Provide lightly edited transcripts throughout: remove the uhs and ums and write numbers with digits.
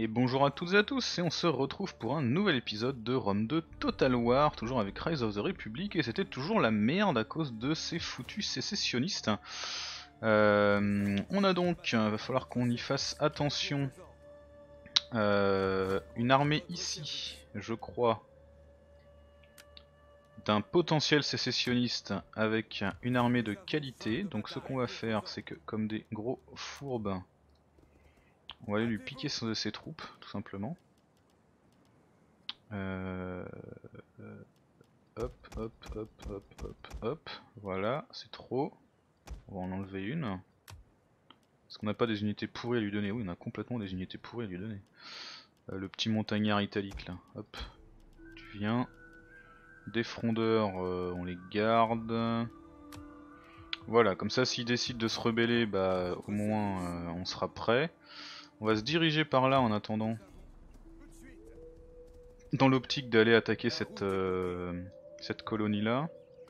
Et bonjour à toutes et à tous, et on se retrouve pour un nouvel épisode de Rome 2 Total War, toujours avec Rise of the Republic, et c'était toujours la merde à cause de ces foutus sécessionnistes. On a donc, va falloir qu'on y fasse attention, une armée ici, je crois, d'un potentiel sécessionniste avec une armée de qualité. Donc ce qu'on va faire, c'est que comme des gros fourbes, on va aller lui piquer ses troupes, tout simplement. Hop, hop, hop, hop, hop, hop. Voilà, c'est trop. On va en enlever une. Est-ce qu'on n'a pas des unités pourries à lui donner? Oui, on a complètement des unités pourries à lui donner. Le petit montagnard italique là. Hop, tu viens. Des frondeurs, on les garde. Voilà, comme ça s'il décide de se rebeller, bah au moins on sera prêt. On va se diriger par là en attendant. Dans l'optique d'aller attaquer cette colonie là.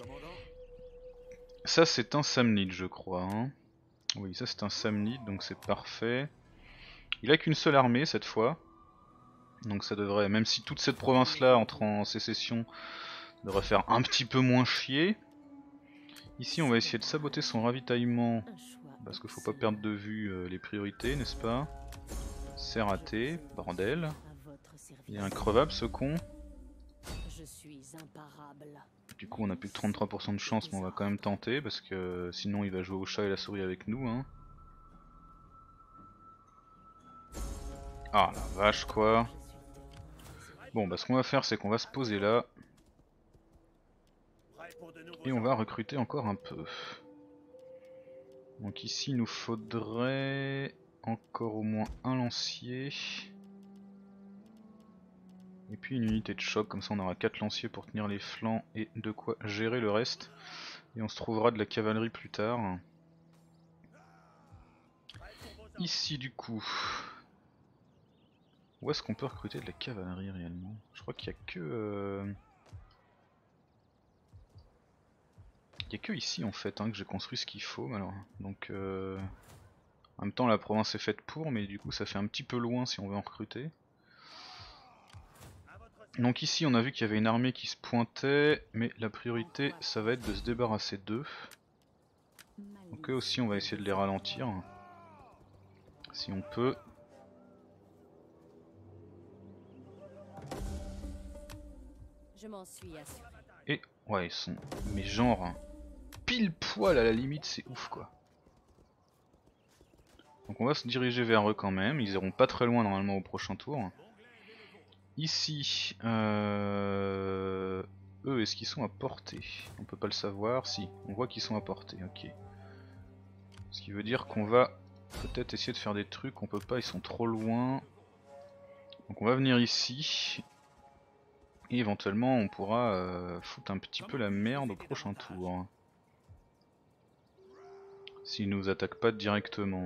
Ça c'est un Samnite je crois. Hein. Oui, ça c'est un Samnite, donc c'est parfait. Il a qu'une seule armée cette fois. Donc ça devrait, même si toute cette province là entre en sécession, devrait faire un petit peu moins chier. Ici on va essayer de saboter son ravitaillement, parce qu'il faut pas perdre de vue les priorités, n'est-ce pas? C'est raté, bordel. Il est increvable ce con. Du coup on a plus que 33% de chance, mais on va quand même tenter, parce que sinon il va jouer au chat et la souris avec nous. Hein. Ah la vache quoi. Bon bah ce qu'on va faire c'est qu'on va se poser là. Et on va recruter encore un peu. Donc ici il nous faudrait encore au moins un lancier. Et puis une unité de choc, comme ça on aura 4 lanciers pour tenir les flancs et de quoi gérer le reste. Et on se trouvera de la cavalerie plus tard. Ici du coup, où est-ce qu'on peut recruter de la cavalerie réellement? Je crois qu'il n'y a que... Il y a que ici en fait hein, que j'ai construit ce qu'il faut. Alors. Donc en même temps la province est faite pour, mais du coup ça fait un petit peu loin si on veut en recruter. Donc ici on a vu qu'il y avait une armée qui se pointait, mais la priorité ça va être de se débarrasser d'eux. Donc eux aussi on va essayer de les ralentir, si on peut. Et ouais ils sont, mais genre, pile poil à la limite, c'est ouf quoi. Donc on va se diriger vers eux quand même, ils iront pas très loin normalement au prochain tour. Ici, eux est-ce qu'ils sont à portée? On peut pas le savoir, si, on voit qu'ils sont à portée, ok. Ce qui veut dire qu'on va peut-être essayer de faire des trucs, on peut pas, ils sont trop loin. Donc on va venir ici. Et éventuellement on pourra foutre un petit peu la merde au prochain tour. S'ils nous attaquent pas directement.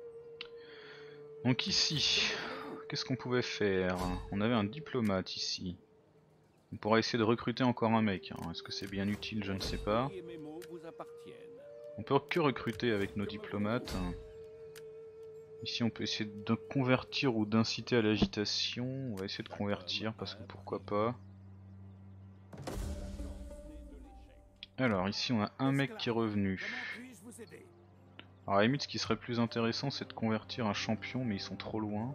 Donc ici, qu'est-ce qu'on pouvait faire? On avait un diplomate ici. On pourra essayer de recruter encore un mec. Hein. Est-ce que c'est bien utile? Je ne sais pas. On peut que recruter avec nos diplomates. Ici on peut essayer de convertir ou d'inciter à l'agitation. On va essayer de convertir parce que pourquoi pas. Alors ici on a un mec qui est revenu. Alors à la limite ce qui serait plus intéressant c'est de convertir un champion, mais ils sont trop loin.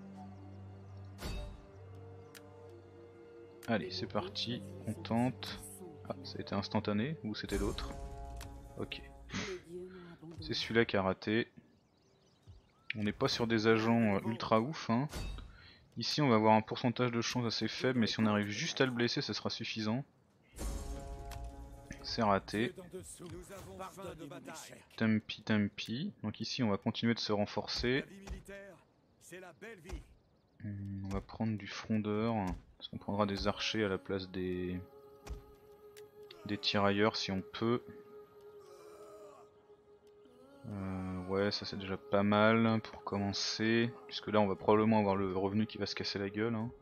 Allez c'est parti, on tente. Ah ça a été instantané ou c'était l'autre? Ok. C'est celui-là qui a raté. On n'est pas sur des agents ultra ouf hein. Ici on va avoir un pourcentage de chance assez faible, mais si on arrive juste à le blesser ça sera suffisant. C'est raté. Tant pis. Donc ici on va continuer de se renforcer. On va prendre du frondeur, parce qu'on prendra des archers à la place des tirailleurs si on peut. Ouais ça c'est déjà pas mal pour commencer, puisque là on va probablement avoir le revenu qui va se casser la gueule. Hein.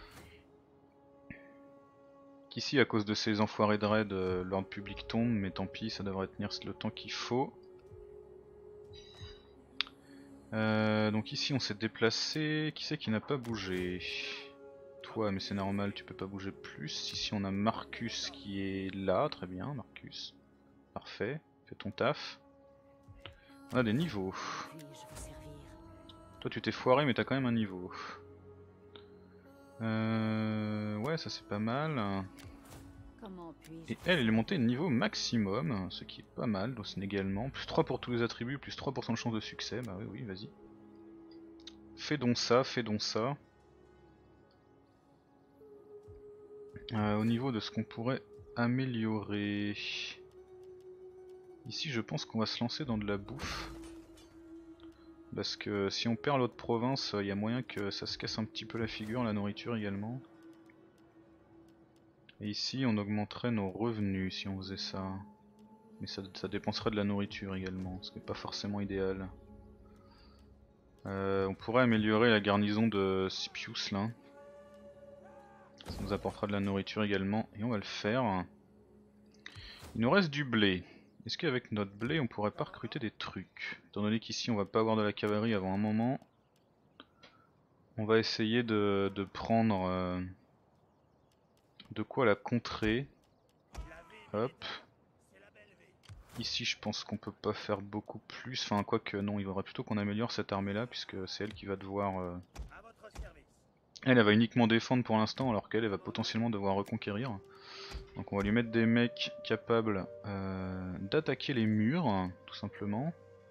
Ici à cause de ces enfoirés de raid l'ordre public tombe, mais tant pis ça devrait tenir le temps qu'il faut. Donc ici on s'est déplacé. Qui c'est qui n'a pas bougé? Toi, mais c'est normal, tu peux pas bouger plus. Ici on a Marcus qui est là, très bien Marcus. Parfait, fais ton taf. On a des niveaux. Toi tu t'es foiré mais t'as quand même un niveau. Ouais, ça c'est pas mal. Et elle est montée niveau maximum, ce qui est pas mal, donc c'est également. Plus 3 pour tous les attributs, plus 3% de chance de succès, bah oui, vas-y. Fais donc ça, fais donc ça. Au niveau de ce qu'on pourrait améliorer... Ici je pense qu'on va se lancer dans de la bouffe. Parce que si on perd l'autre province, il y a moyen que ça se casse un petit peu la figure, la nourriture également. Et ici on augmenterait nos revenus si on faisait ça. Mais ça dépenserait de la nourriture également, ce qui n'est pas forcément idéal. On pourrait améliorer la garnison de Scipius là. Ça nous apportera de la nourriture également et on va le faire. Il nous reste du blé. Est-ce qu'avec notre blé on pourrait pas recruter des trucs? Étant donné qu'ici on va pas avoir de la cavalerie avant un moment, on va essayer de prendre de quoi la contrer. Hop. Ici je pense qu'on peut pas faire beaucoup plus, enfin quoique non, il faudrait plutôt qu'on améliore cette armée là puisque c'est elle qui va devoir... Elle va uniquement défendre pour l'instant alors qu'elle va potentiellement devoir reconquérir. Donc on va lui mettre des mecs capables d'attaquer les murs, tout simplement.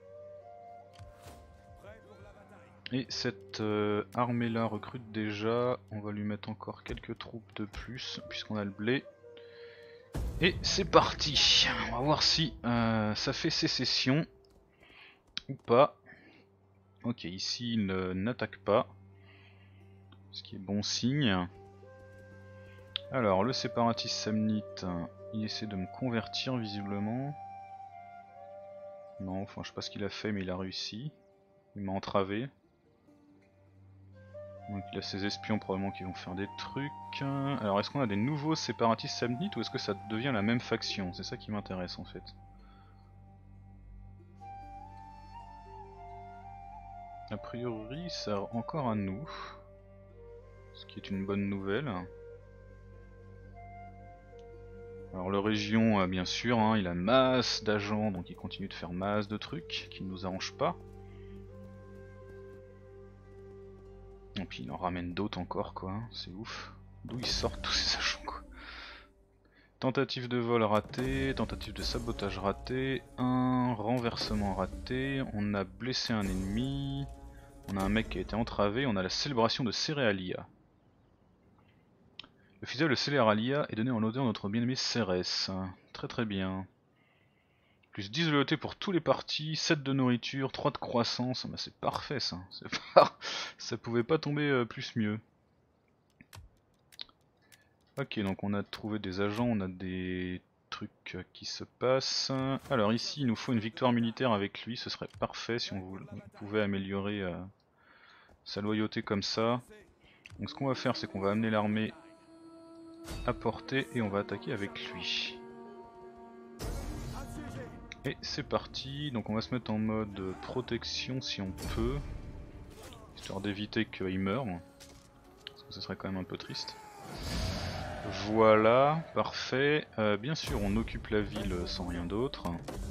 Et cette armée là recrute déjà, on va lui mettre encore quelques troupes de plus puisqu'on a le blé. Et c'est parti. On va voir si ça fait sécession ou pas. Ok, ici il n'attaque pas, ce qui est bon signe. Alors le séparatiste samnite, il essaie de me convertir visiblement. Non, enfin je sais pas ce qu'il a fait mais il a réussi. Il m'a entravé. Donc il a ses espions probablement qui vont faire des trucs. Alors est-ce qu'on a des nouveaux séparatistes samnites ou est-ce que ça devient la même faction? C'est ça qui m'intéresse en fait. A priori ça a encore à nous. Ce qui est une bonne nouvelle. Alors le région bien sûr, hein, il a masse d'agents donc il continue de faire masse de trucs qui ne nous arrangent pas. Et puis il en ramène d'autres encore quoi, c'est ouf. D'où ils sortent tous ces agents quoi. Tentative de vol ratée, tentative de sabotage ratée, un renversement raté, on a blessé un ennemi, on a un mec qui a été entravé, on a la célébration de Céréalia. Le fidèle de Céréalia est donné en l'honneur de notre bien-aimé Cérès. Très très bien. Plus 10 de loyauté pour tous les partis, 7 de nourriture, 3 de croissance, bah c'est parfait ça. Ça pouvait pas tomber plus mieux. Ok, donc on a trouvé des agents, on a des trucs qui se passent. Alors ici il nous faut une victoire militaire avec lui, ce serait parfait si on pouvait améliorer sa loyauté comme ça. Donc ce qu'on va faire c'est qu'on va amener l'armée à portée et on va attaquer avec lui. Et c'est parti, donc on va se mettre en mode protection si on peut, histoire d'éviter qu'il meure, parce que ce serait quand même un peu triste. Voilà, parfait. Bien sûr on occupe la ville sans rien d'autre.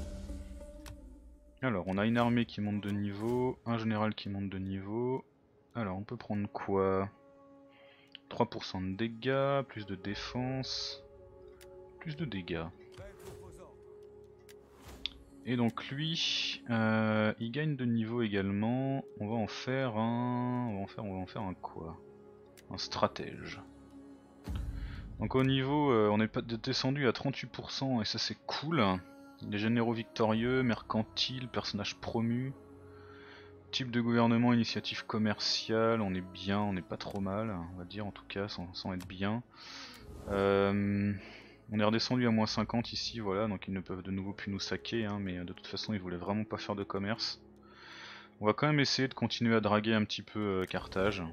Alors on a une armée qui monte de niveau, un général qui monte de niveau. Alors on peut prendre quoi? 3% de dégâts, plus de défense, plus de dégâts. Et donc lui, il gagne de niveau également. On va en faire un... On va en faire un quoi? Un stratège. Donc au niveau, on est descendu à 38% et ça c'est cool. Les généraux victorieux, mercantiles, personnages promus. Type de gouvernement, initiative commerciale, on est bien, on n'est pas trop mal, on va dire en tout cas, sans être bien. On est redescendu à moins 50 ici, voilà, donc ils ne peuvent de nouveau plus nous saquer, hein, mais de toute façon ils voulaient vraiment pas faire de commerce. On va quand même essayer de continuer à draguer un petit peu Carthage.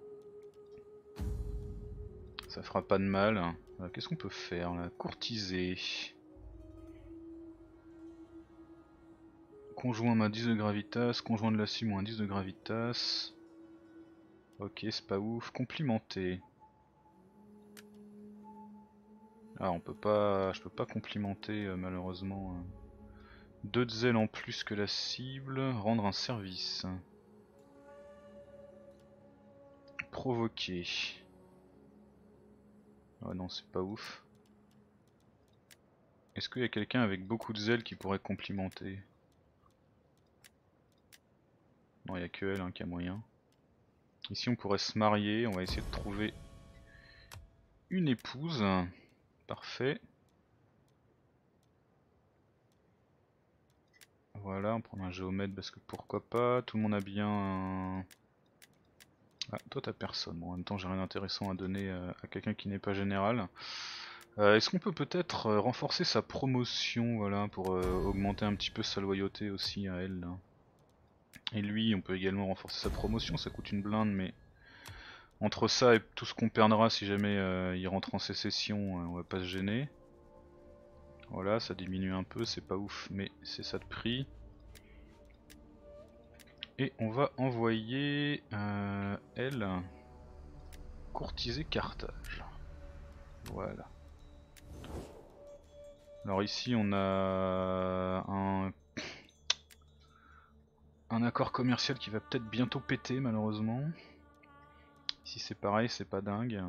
Ça fera pas de mal. Qu'est-ce qu'on peut faire là? Courtiser. Conjoint moins 10 de gravitas, conjoint de la cible moins 10 de gravitas. Ok, c'est pas ouf. Complimenté. Ah, on peut pas, je peux pas complimenter malheureusement. 2 de zèle en plus que la cible. Rendre un service. Provoquer. Ah non, c'est pas ouf. Est-ce qu'il y a quelqu'un avec beaucoup de zèle qui pourrait complimenter? Non, il n'y a que elle hein, qui a moyen. Ici on pourrait se marier, on va essayer de trouver une épouse. Parfait. Voilà, on prend un géomètre parce que pourquoi pas. Tout le monde a bien un... Ah, toi t'as personne. Bon, en même temps j'ai rien d'intéressant à donner à quelqu'un qui n'est pas général. Est-ce qu'on peut peut-être renforcer sa promotion, voilà, pour augmenter un petit peu sa loyauté aussi à elle là. Et lui, on peut également renforcer sa promotion, ça coûte une blinde, mais entre ça et tout ce qu'on perdra si jamais il rentre en sécession, on va pas se gêner. Voilà, ça diminue un peu, c'est pas ouf, mais c'est ça de prix. Et on va envoyer elle courtiser Carthage. Voilà. Alors ici on a un accord commercial qui va peut-être bientôt péter malheureusement. Ici c'est pareil, c'est pas dingue.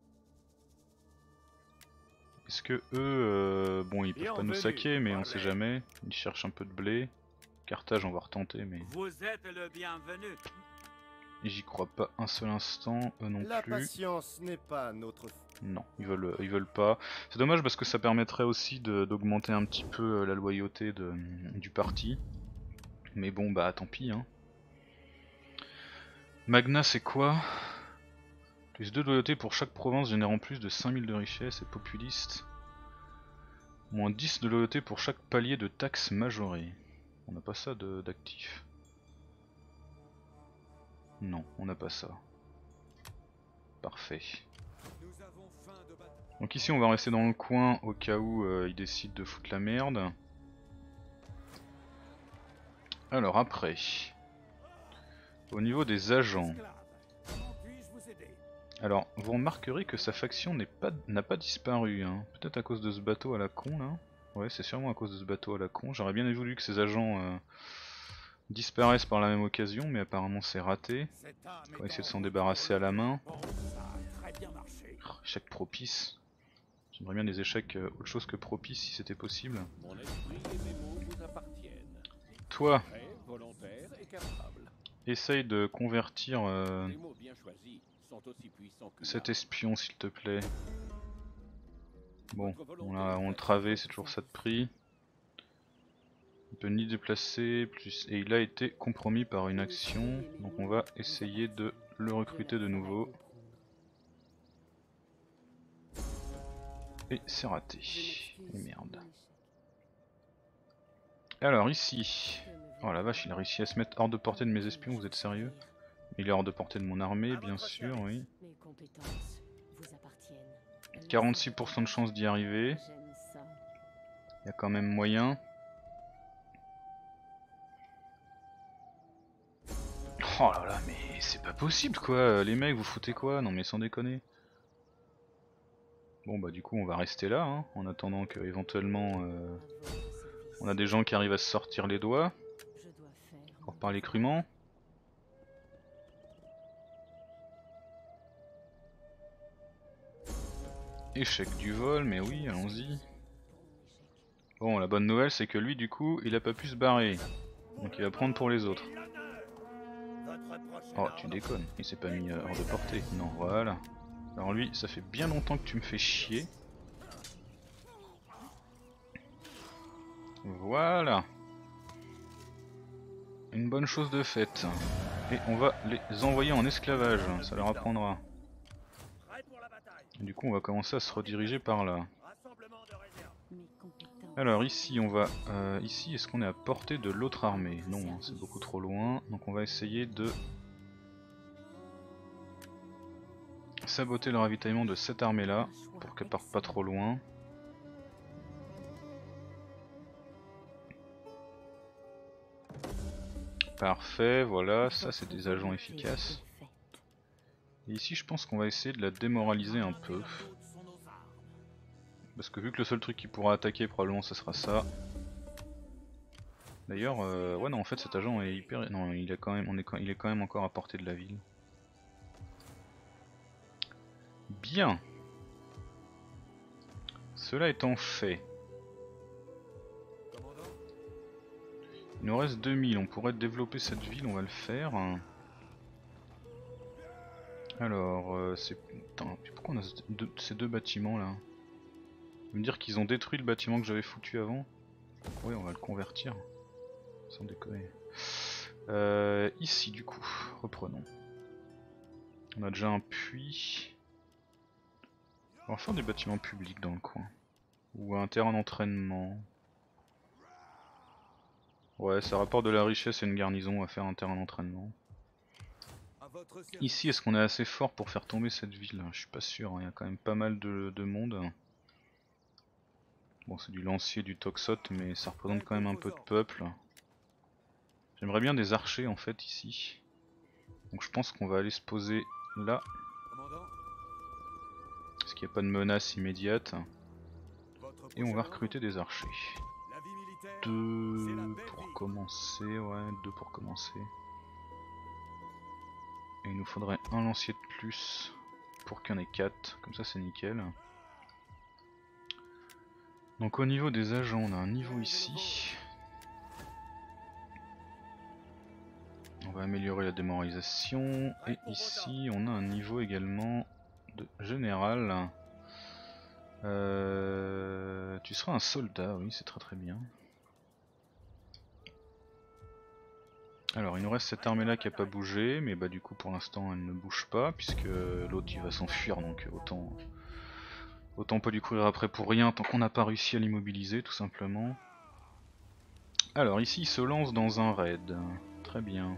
Est-ce que eux, bon ils peuvent pas nous saquer mais on sait jamais. Ils cherchent un peu de blé. Carthage on va retenter mais... Vous êtes le bienvenu. J'y crois pas un seul instant, eux non La plus. patience n'est pas notre... Non, ils veulent pas. C'est dommage parce que ça permettrait aussi d'augmenter un petit peu la loyauté du parti. Mais bon bah tant pis hein. Magna c'est quoi? Plus 2 de loyauté pour chaque province générant plus de 5000 de richesse et populiste. Moins 10 de loyauté pour chaque palier de taxes majorées. On n'a pas ça d'actif. Non, on n'a pas ça. Parfait. Donc ici on va rester dans le coin au cas où ils décident de foutre la merde. Alors après, au niveau des agents, alors vous remarquerez que sa faction n'a pas disparu, hein. Peut-être à cause de ce bateau à la con là. Ouais, c'est sûrement à cause de ce bateau à la con. J'aurais bien voulu que ces agents disparaissent par la même occasion, mais apparemment c'est raté. On va essayer de s'en débarrasser à la main. Oh, échec propice. J'aimerais bien des échecs autre chose que propice si c'était possible. Toi, essaye de convertir cet espion s'il te plaît. Bon, on le travait, c'est toujours ça de prix. Il peut ni déplacer, plus... et il a été compromis par une action, donc on va essayer de le recruter de nouveau. Et c'est raté. Et merde. Alors ici... Oh la vache, il a réussi à se mettre hors de portée de mes espions, vous êtes sérieux? Il est hors de portée de mon armée, bien sûr, oui. 46% de chance d'y arriver. Il y a quand même moyen. Oh là là, mais c'est pas possible quoi, les mecs, vous foutez quoi? Non mais sans déconner. Bon bah du coup on va rester là, hein, en attendant que éventuellement on a des gens qui arrivent à se sortir les doigts. Pour parler crûment. Échec du vol, mais oui, allons-y. Bon, la bonne nouvelle c'est que lui du coup il a pas pu se barrer. Donc il va prendre pour les autres. Oh tu déconnes, il s'est pas mis hors de portée. Non, voilà. Alors lui, ça fait bien longtemps que tu me fais chier. Voilà. Une bonne chose de faite. Et on va les envoyer en esclavage, ça leur apprendra. Et du coup on va commencer à se rediriger par là. Alors ici on va... ici est-ce qu'on est à portée de l'autre armée? Non, hein, c'est beaucoup trop loin. Donc on va essayer de... saboter le ravitaillement de cette armée là, pour qu'elle parte pas trop loin. Parfait, voilà, ça c'est des agents efficaces. Et ici je pense qu'on va essayer de la démoraliser un peu. Parce que vu que le seul truc qui pourra attaquer probablement ce sera ça. D'ailleurs, ouais non en fait cet agent est hyper... Non il est quand même encore à portée de la ville. Bien. Cela étant fait. Il nous reste 2000, on pourrait développer cette ville, on va le faire. Alors, c'est... Attends, pourquoi on a ces deux bâtiments là? Vous me dire qu'ils ont détruit le bâtiment que j'avais foutu avant? Oui, on va le convertir. Sans déconner. Ici du coup, reprenons. On a déjà un puits. On va faire des bâtiments publics dans le coin. Ou un terrain d'entraînement. Ouais, ça rapporte de la richesse et une garnison, on va faire un terrain d'entraînement. Ici, est-ce qu'on est assez fort pour faire tomber cette ville? Je suis pas sûr, il y a quand même pas mal de monde. Bon, c'est du lancier, du toxote, mais ça représente quand même un peu de peuple. J'aimerais bien des archers en fait ici. Donc je pense qu'on va aller se poser là. Parce qu'il n'y a pas de menace immédiate. Et on va recruter des archers. Deux pour commencer, ouais, deux pour commencer. Et il nous faudrait un lancier de plus pour qu'il y en ait 4, comme ça c'est nickel. Donc au niveau des agents, on a un niveau ici. On va améliorer la démoralisation. Et ici on a un niveau également de général. Tu seras un soldat, oui c'est très très bien. Alors il nous reste cette armée là qui a pas bougé, mais bah du coup pour l'instant elle ne bouge pas puisque l'autre il va s'enfuir, donc autant pas lui courir après pour rien tant qu'on n'a pas réussi à l'immobiliser tout simplement. Alors ici il se lance dans un raid, très bien.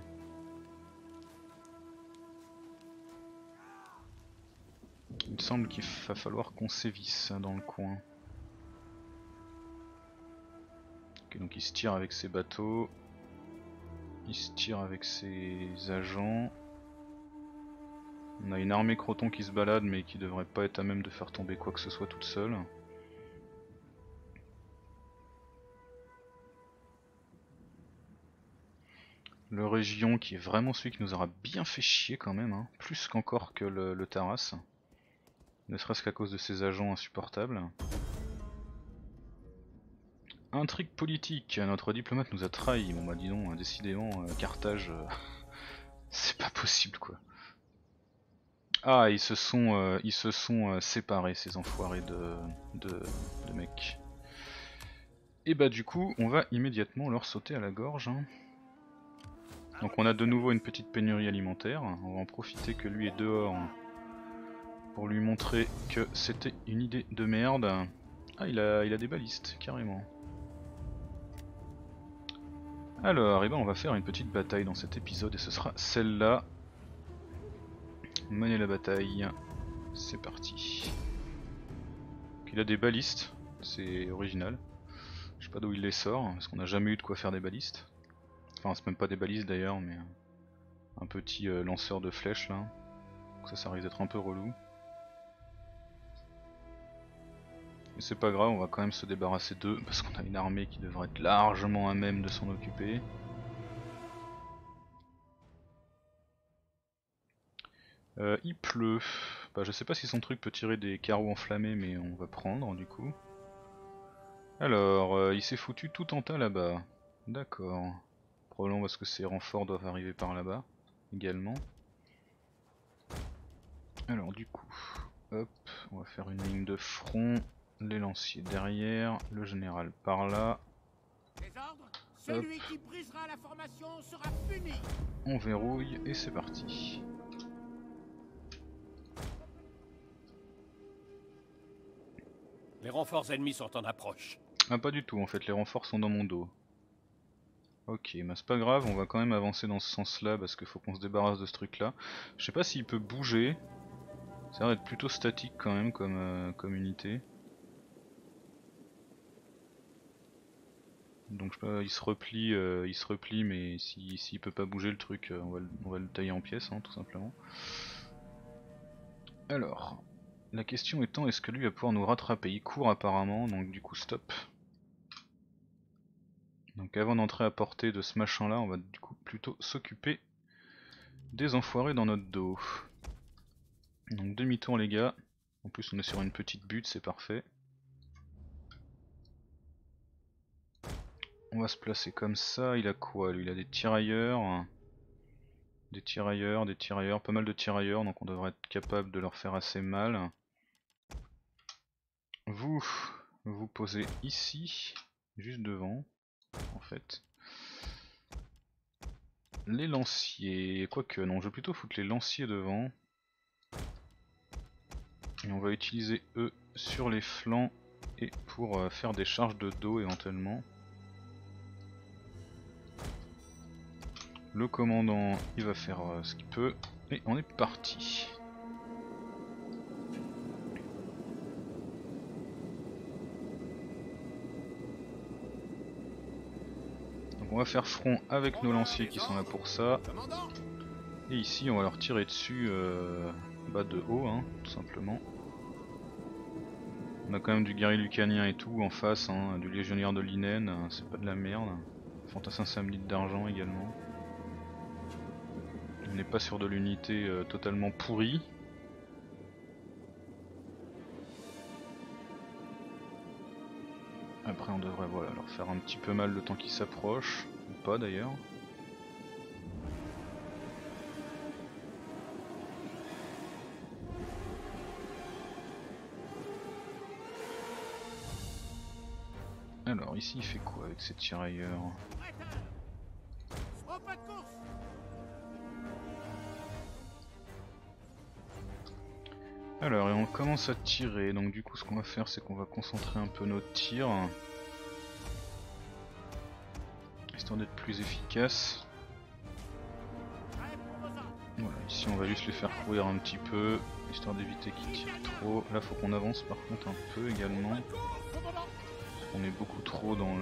Il me semble qu'il va falloir qu'on sévisse dans le coin. Ok, donc il se tire avec ses bateaux. Il se tire avec ses agents. On a une armée croton qui se balade mais qui devrait pas être à même de faire tomber quoi que ce soit toute seule. Le Région qui est vraiment celui qui nous aura bien fait chier quand même, hein. Plus qu'encore que le Taras. Ne serait-ce qu'à cause de ses agents insupportables. Intrigue politique, notre diplomate nous a trahis. Bon bah dis donc, décidément Carthage, c'est pas possible quoi. Ah, ils se sont séparés ces enfoirés de mecs. Et bah du coup on va immédiatement leur sauter à la gorge, hein. Donc on a de nouveau une petite pénurie alimentaire, on va en profiter que lui est dehors pour lui montrer que c'était une idée de merde. Ah il a des balistes carrément. Alors et ben on va faire une petite bataille dans cet épisode et ce sera celle-là. Mener la bataille, c'est parti. Donc, il a des balistes, c'est original. Je sais pas d'où il les sort, parce qu'on n'a jamais eu de quoi faire des balistes. Enfin c'est même pas des balistes d'ailleurs, mais un petit lanceur de flèches là. Donc ça risque d'être un peu relou. Mais c'est pas grave, on va quand même se débarrasser d'eux, parce qu'on a une armée qui devrait être largement à même de s'en occuper. Il pleut. Bah, je sais pas si son truc peut tirer des carreaux enflammés, mais on va prendre du coup. Alors, il s'est foutu tout en tas là-bas. D'accord. Probablement parce que ses renforts doivent arriver par là-bas également. Alors du coup, hop, on va faire une ligne de front, les lanciers derrière, le général par là. Celui qui brisera la formation sera puni. On verrouille et c'est parti. Les renforts ennemis sont en approche. Ah pas du tout en fait, les renforts sont dans mon dos. Ok, bah c'est pas grave, on va quand même avancer dans ce sens là parce qu'il faut qu'on se débarrasse de ce truc là. Je sais pas s'il peut bouger, ça a l'air d'être plutôt statique quand même comme unité. Donc il se replie, mais s'il peut pas bouger le truc, on va le tailler en pièces, hein, tout simplement. Alors, la question étant, est-ce que lui va pouvoir nous rattraper? Il court apparemment, donc du coup stop. Donc avant d'entrer à portée de ce machin là, on va du coup plutôt s'occuper des enfoirés dans notre dos. Donc demi-tour les gars, en plus on est sur une petite butte, c'est parfait. On va se placer comme ça, il a quoi lui? Il a des tirailleurs, pas mal de tirailleurs, donc on devrait être capable de leur faire assez mal. Vous vous posez ici, juste devant, en fait. Les lanciers, quoique non, je vais plutôt foutre les lanciers devant. Et on va utiliser eux sur les flancs et pour faire des charges de dos éventuellement. Le commandant il va faire ce qu'il peut et on est parti. Donc on va faire front avec nos lanciers qui sont là pour ça. Et ici on va leur tirer dessus de haut, hein, tout simplement. On a quand même du guerrier lucanien et tout en face, hein, du légionnaire de Linen, c'est pas de la merde. Fantassin samnite d'argent également. On n'est pas sur de l'unité totalement pourrie. Après on devrait voilà, leur faire un petit peu mal le temps qu'ils s'approchent, ou pas d'ailleurs. Alors ici il fait quoi avec ces tirailleurs? Alors et on commence à tirer, donc du coup ce qu'on va faire c'est qu'on va concentrer un peu nos tirs. Histoire d'être plus efficace. Voilà, ici on va juste les faire courir un petit peu, histoire d'éviter qu'ils tirent trop. Là faut qu'on avance par contre un peu également. On est beaucoup trop dans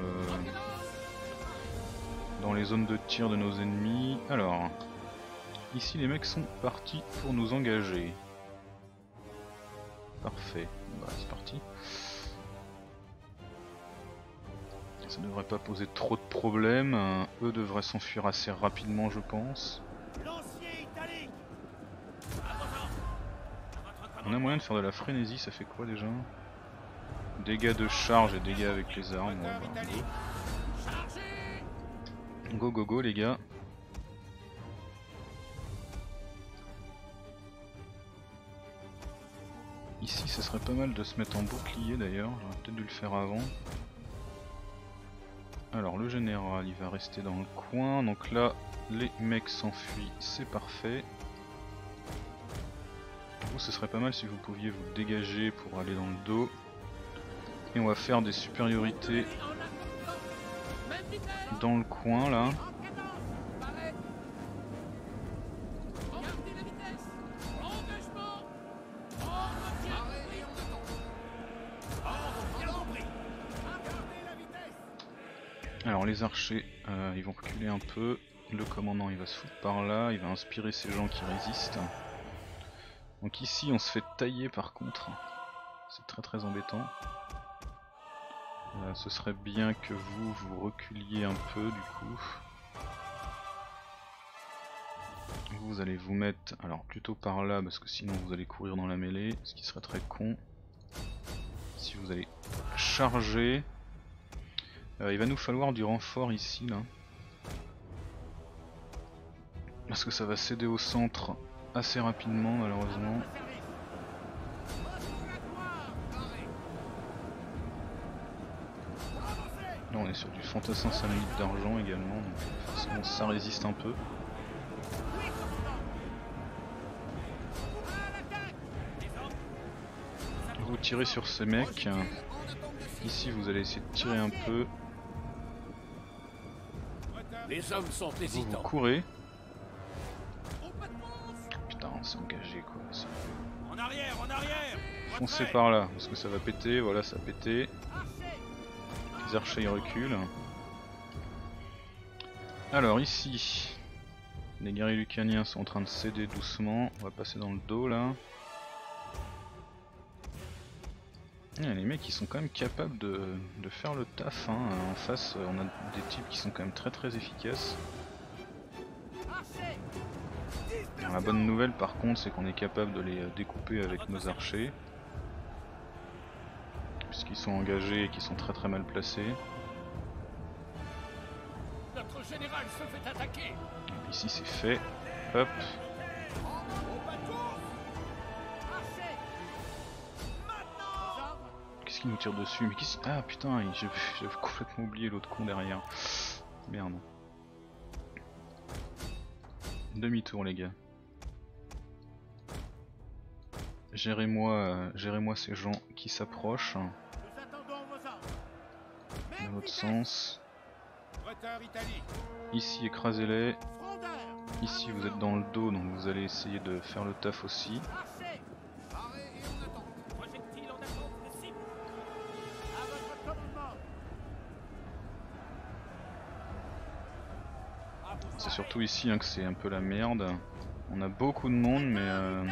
les zones de tir de nos ennemis. Alors, ici les mecs sont partis pour nous engager. Parfait, bah c'est parti. Ça devrait pas poser trop de problèmes, eux devraient s'enfuir assez rapidement je pense. On a moyen de faire de la frénésie, ça fait quoi déjà? Dégâts de charge et dégâts avec les armes, ouais, bah, go. Go go go les gars. Ici ça serait pas mal de se mettre en bouclier d'ailleurs, j'aurais peut-être dû le faire avant. Alors le général il va rester dans le coin, donc là les mecs s'enfuient, c'est parfait. Vous ce serait pas mal si vous pouviez vous dégager pour aller dans le dos. Et on va faire des supériorités dans le coin là. Alors les archers ils vont reculer un peu. Le commandant il va se foutre par là, il va inspirer ces gens qui résistent. Donc ici on se fait tailler par contre. C'est très embêtant. Ce serait bien que vous reculiez un peu du coup. Vous allez vous mettre alors plutôt par là parce que sinon vous allez courir dans la mêlée, ce qui serait très con. Si vous allez charger, il va nous falloir du renfort ici là. Parce que ça va céder au centre assez rapidement malheureusement. Là on est sur du fantassin samnite d'argent également, donc forcément ça résiste un peu. Vous tirez sur ces mecs. Ici vous allez essayer de tirer un peu. Les hommes sont hésitants. Vous courez. Putain on s'est engagé quoi. En arrière, en arrière. Foncez par là parce que ça va péter, voilà ça a pété. Les archers ils reculent. Alors ici, les guerriers lucaniens sont en train de céder doucement. On va passer dans le dos là. Les mecs ils sont quand même capables de faire le taf, hein. En face on a des types qui sont quand même très efficaces. Alors, la bonne nouvelle par contre c'est qu'on est capable de les découper avec nos archers. Puisqu'ils sont engagés et qu'ils sont très mal placés. Notre général se fait attaquer. Ici c'est fait. Hop. Qu'est-ce qui nous tire dessus? Mais qu'est-ce... Ah putain, j'avais complètement oublié l'autre con derrière. Merde. Demi-tour les gars. Gérez-moi ces gens qui s'approchent. Dans l'autre sens. Ici écrasez-les. Ici vous êtes dans le dos donc vous allez essayer de faire le taf aussi. C'est surtout ici hein, que c'est un peu la merde. On a beaucoup de monde mais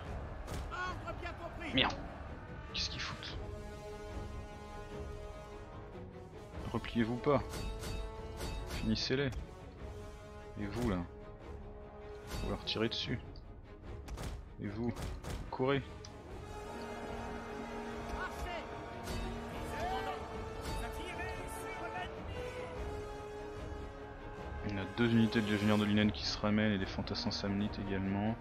merde. Qu'est-ce qu'ils foutent? Repliez-vous pas. Finissez-les. Et vous là? Vous leur tirez dessus. Et vous courez. On a 2 unités de légionnaires de Linen qui se ramènent et des fantassins samnites également.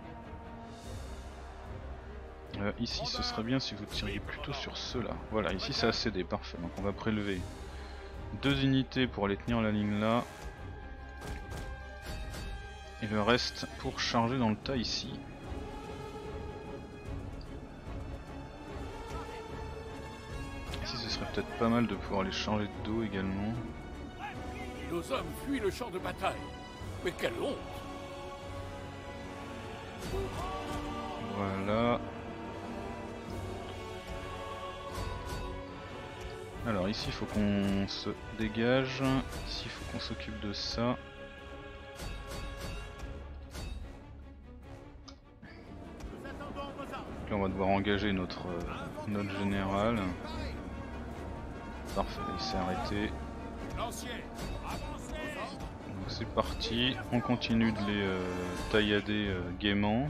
Ici ce serait bien si vous tiriez plutôt sur ceux-là. Voilà, ici ça a cédé, parfait. Donc on va prélever 2 unités pour aller tenir la ligne là. Et le reste pour charger dans le tas ici. Ici ce serait peut-être pas mal de pouvoir les charger de dos également. Nos hommes fuient le champ de bataille. Mais quelle honte! Voilà. Alors ici il faut qu'on se dégage. Ici il faut qu'on s'occupe de ça. Là on va devoir engager notre général. Parfait, il s'est arrêté. Donc c'est parti, on continue de les taillader gaiement.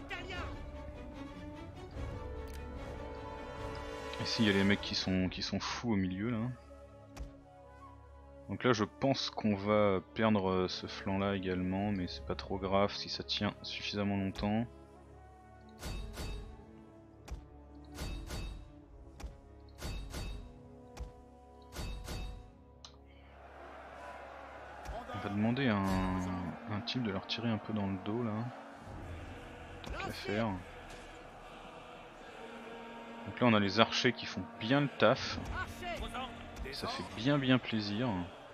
Ici il y a les mecs qui sont fous au milieu là. Donc là je pense qu'on va perdre ce flanc là également, mais c'est pas trop grave si ça tient suffisamment longtemps. On va demander à un type de leur tirer un peu dans le dos là. Tant qu'à faire. Donc là on a les archers qui font bien le taf. Ça fait bien plaisir.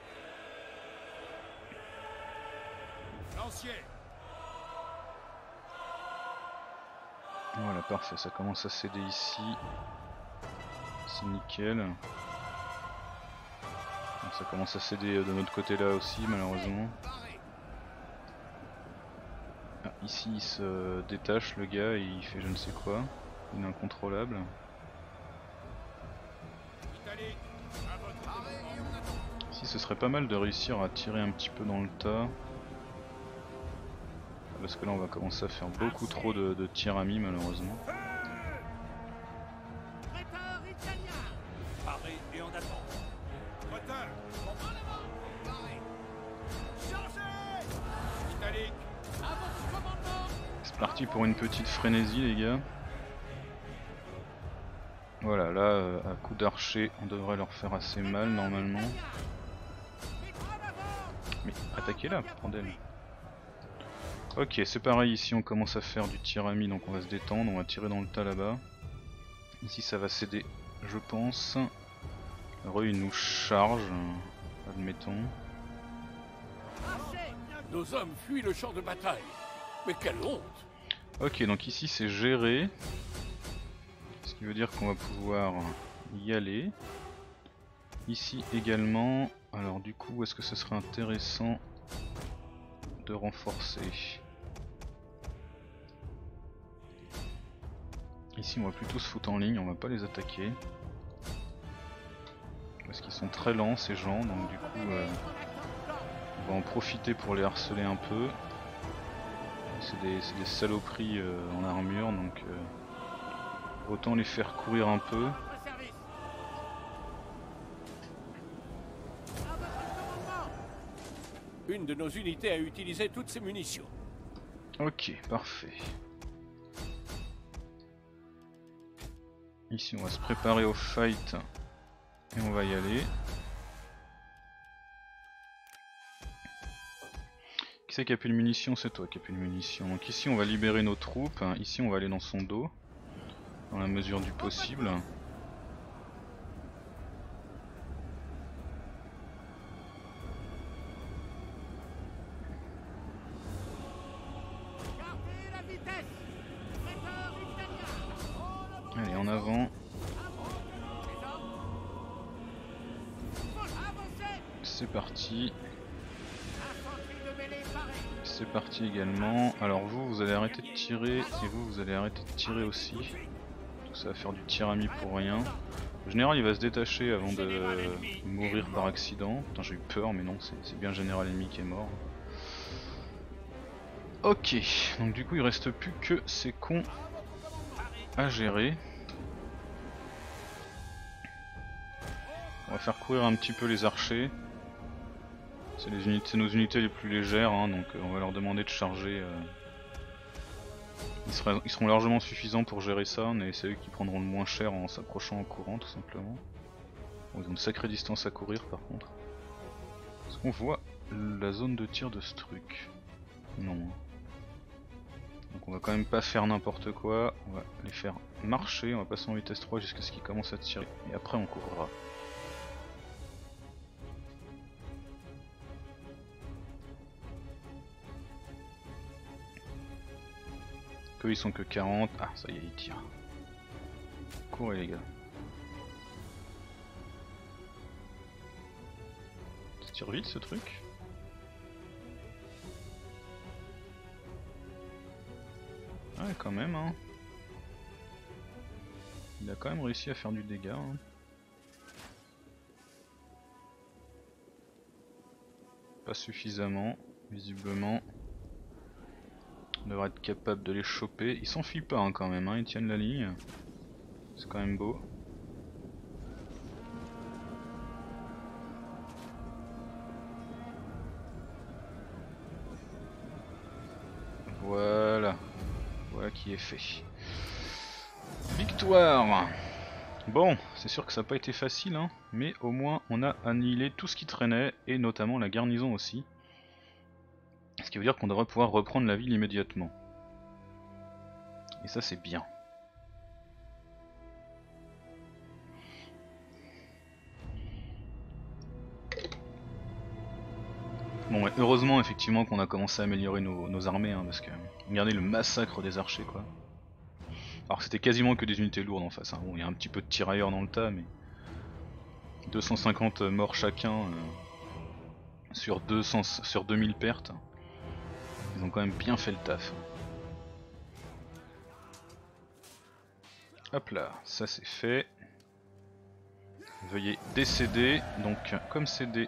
Voilà, parfait, ça commence à céder ici. C'est nickel. Donc ça commence à céder de notre côté là aussi malheureusement. Ah, ici il se détache le gars et il fait je ne sais quoi. Il est incontrôlable. Ici ce serait pas mal de réussir à tirer un petit peu dans le tas. Parce que là on va commencer à faire beaucoup trop de tirs amis malheureusement. C'est parti pour une petite frénésie les gars. Voilà, là à coup d'archer on devrait leur faire assez mal normalement. Mais attaquez là, bordel. Ok, c'est pareil ici, on commence à faire du tir ami, donc on va se détendre, on va tirer dans le tas là-bas. Ici ça va céder, je pense. Re il nous charge, admettons. Nos hommes fuient le champ de bataille. Mais quelle honte! Ok, donc ici c'est géré. Ce qui veut dire qu'on va pouvoir y aller. Ici également. Alors du coup, est-ce que ce serait intéressant de renforcer. Ici on va plutôt se foutre en ligne, on va pas les attaquer. Parce qu'ils sont très lents ces gens, donc du coup on va en profiter pour les harceler un peu. C'est des saloperies en armure, donc autant les faire courir un peu. Une de nos unités a utilisé toutes ses munitions. Ok, parfait. Ici on va se préparer au fight et on va y aller. Qui c'est qui a plus de munitions? C'est toi qui a plus de munitions. Donc ici on va libérer nos troupes, ici on va aller dans son dos, dans la mesure du possible. Allez, en avant. C'est parti. C'est parti également. Alors vous allez arrêter de tirer et vous allez arrêter de tirer aussi. Tout ça va faire du tir ami pour rien. En général il va se détacher avant de mourir par accident. Putain j'ai eu peur mais non, c'est bien le général ennemi qui est mort. Ok, donc du coup il reste plus que ces cons à gérer. On va faire courir un petit peu les archers. C'est nos unités les plus légères, hein, donc on va leur demander de charger. Ils seront largement suffisants pour gérer ça, mais c'est eux qui prendront le moins cher en s'approchant en courant tout simplement. Bon, ils ont une sacrée distance à courir par contre. Est-ce qu'on voit la zone de tir de ce truc? Non. Donc on va quand même pas faire n'importe quoi, on va les faire marcher, on va passer en vitesse 3 jusqu'à ce qu'ils commencent à tirer, et après on courra. Eux ils sont que 40, ah ça y est ils tirent. Courez les gars. Ça tire vite ce truc. Ouais quand même hein. Il a quand même réussi à faire du dégât hein. Pas suffisamment, visiblement. On devrait être capable de les choper. Ils s'enfuient pas hein, quand même, hein. Ils tiennent la ligne. C'est quand même beau. Voilà. Voilà qui est fait. Victoire! Bon, c'est sûr que ça n'a pas été facile, hein, mais au moins on a annihilé tout ce qui traînait, et notamment la garnison aussi. Ce qui veut dire qu'on devrait pouvoir reprendre la ville immédiatement. Et ça c'est bien. Bon ouais, heureusement effectivement qu'on a commencé à améliorer nos armées, hein, parce que regardez le massacre des archers quoi. Alors c'était quasiment que des unités lourdes en face, hein. Bon il y a un petit peu de tirailleurs dans le tas mais 250 morts chacun sur 2000 pertes. Ils ont quand même bien fait le taf. Hop là, ça c'est fait. Veuillez décéder, donc comme c'est des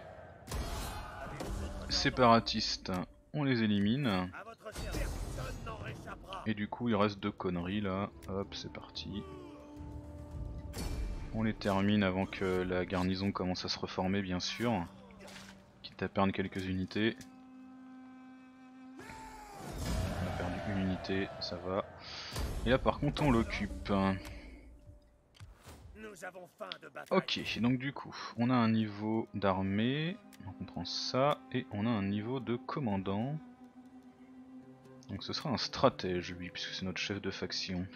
séparatistes, on les élimine. Et du coup il reste 2 conneries là, hop c'est parti. On les termine avant que la garnison commence à se reformer bien sûr. Quitte à perdre quelques unités. On a perdu une unité, ça va. Et là par contre on l'occupe. Ok, donc du coup on a un niveau d'armée, donc on prend ça, et on a un niveau de commandant. Donc ce sera un stratège lui, puisque c'est notre chef de faction.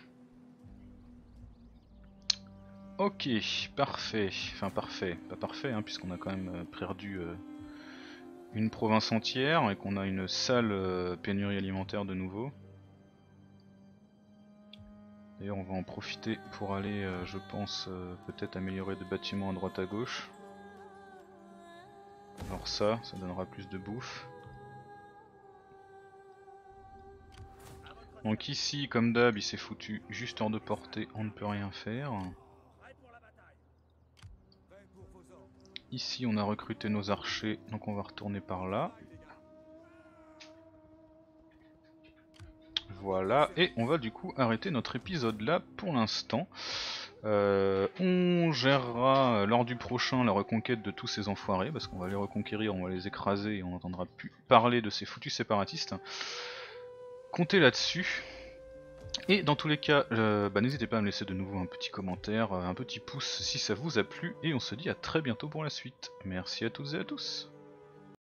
Ok, parfait, enfin parfait, pas parfait hein, puisqu'on a quand même perdu une province entière et qu'on a une sale pénurie alimentaire de nouveau. D'ailleurs on va en profiter pour aller, je pense, peut-être améliorer des bâtiments à droite à gauche. Alors ça donnera plus de bouffe. Donc ici, comme d'hab, il s'est foutu juste hors de portée, on ne peut rien faire. Ici, on a recruté nos archers, donc on va retourner par là. Voilà, et on va du coup arrêter notre épisode là pour l'instant. On gérera lors du prochain la reconquête de tous ces enfoirés, parce qu'on va les reconquérir, on va les écraser et on n'entendra plus parler de ces foutus séparatistes. Comptez là-dessus. Et dans tous les cas, n'hésitez pas à me laisser de nouveau un petit commentaire, un petit pouce si ça vous a plu, et on se dit à très bientôt pour la suite. Merci à toutes et à tous.